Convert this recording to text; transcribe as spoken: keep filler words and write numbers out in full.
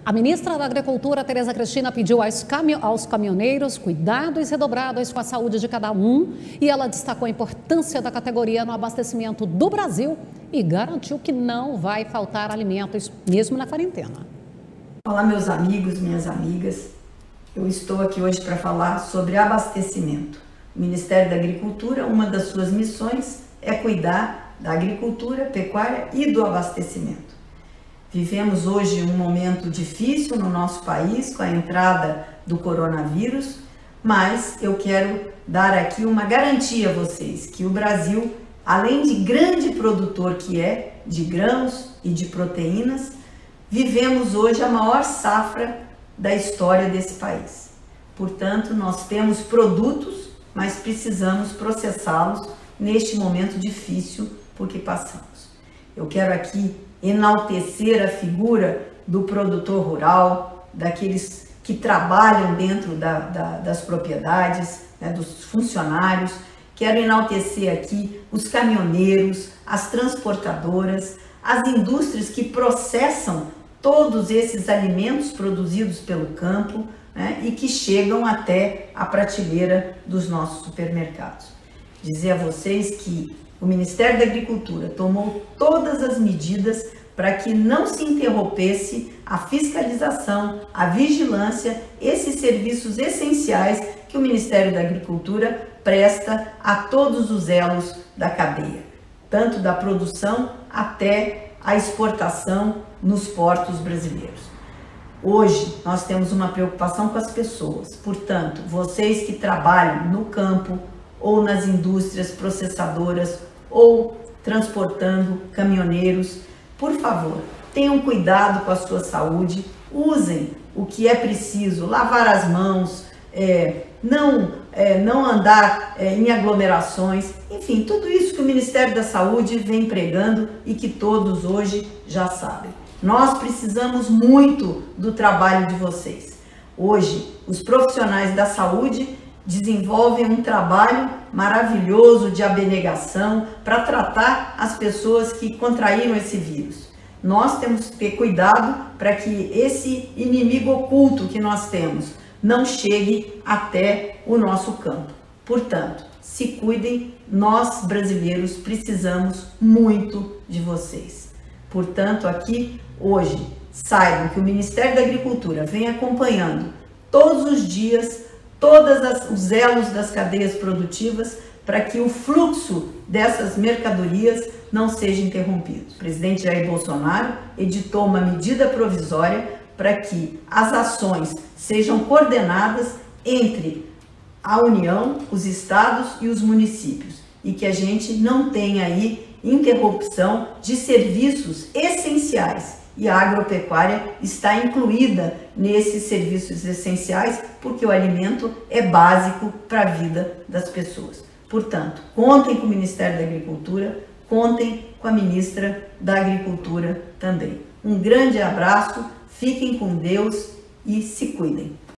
A ministra da Agricultura, Tereza Cristina, pediu aos caminhoneiros cuidados redobrados com a saúde de cada um e ela destacou a importância da categoria no abastecimento do Brasil e garantiu que não vai faltar alimentos, mesmo na quarentena. Olá, meus amigos, minhas amigas. Eu estou aqui hoje para falar sobre abastecimento. O Ministério da Agricultura, uma das suas missões é cuidar da agricultura, pecuária e do abastecimento. Vivemos hoje um momento difícil no nosso país com a entrada do coronavírus, mas eu quero dar aqui uma garantia a vocês que o Brasil, além de grande produtor que é de grãos e de proteínas, vivemos hoje a maior safra da história desse país. Portanto, nós temos produtos, mas precisamos processá-los neste momento difícil por que passamos. Eu quero aqui enaltecer a figura do produtor rural, daqueles que trabalham dentro da, da, das propriedades, né, dos funcionários. Quero enaltecer aqui os caminhoneiros, as transportadoras, as indústrias que processam todos esses alimentos produzidos pelo campo, né, e que chegam até a prateleira dos nossos supermercados. Dizer a vocês que o Ministério da Agricultura tomou todas as medidas para que não se interrompesse a fiscalização, a vigilância, esses serviços essenciais que o Ministério da Agricultura presta a todos os elos da cadeia, tanto da produção até a exportação nos portos brasileiros. Hoje nós temos uma preocupação com as pessoas, portanto, vocês que trabalham no campo ou nas indústrias processadoras ou transportando caminhoneiros, por favor, tenham cuidado com a sua saúde, usem o que é preciso, lavar as mãos, é, não, é, não andar é, em aglomerações, enfim, tudo isso que o Ministério da Saúde vem pregando e que todos hoje já sabem. Nós precisamos muito do trabalho de vocês. Hoje, os profissionais da saúde desenvolvem um trabalho maravilhoso de abnegação para tratar as pessoas que contraíram esse vírus. Nós temos que ter cuidado para que esse inimigo oculto que nós temos não chegue até o nosso campo. Portanto, se cuidem, nós brasileiros precisamos muito de vocês. Portanto, aqui hoje, saibam que o Ministério da Agricultura vem acompanhando todos os dias todos os elos das cadeias produtivas para que o fluxo dessas mercadorias não seja interrompido. O presidente Jair Bolsonaro editou uma medida provisória para que as ações sejam coordenadas entre a União, os estados e os municípios e que a gente não tenha aí interrupção de serviços essenciais. E a agropecuária está incluída nesses serviços essenciais porque o alimento é básico para a vida das pessoas. Portanto, contem com o Ministério da Agricultura, contem com a ministra da Agricultura também. Um grande abraço, fiquem com Deus e se cuidem.